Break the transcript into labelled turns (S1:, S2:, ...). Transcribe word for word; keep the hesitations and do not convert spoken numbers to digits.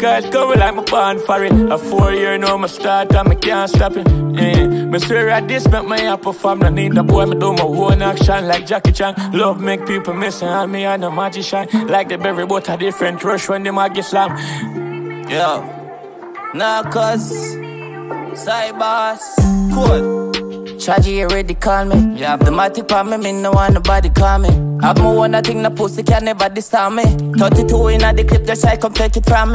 S1: cause coming like my born for it. A four year now, my start and me can't stop it. Yeah. Me swear at this, make my app perform. No need the boy, me do my own action like Jackie Chan. Love make people missing, and me and a magician. Like the berry, but a different rush when them a get slam.
S2: Yo, nah, cuz Cybers, cool. Chargy already call me. You have the matic on me, me no want nobody call me. Have my one, I think the pussy can never disturb me. thirty-two in the clip, just I come take it from me.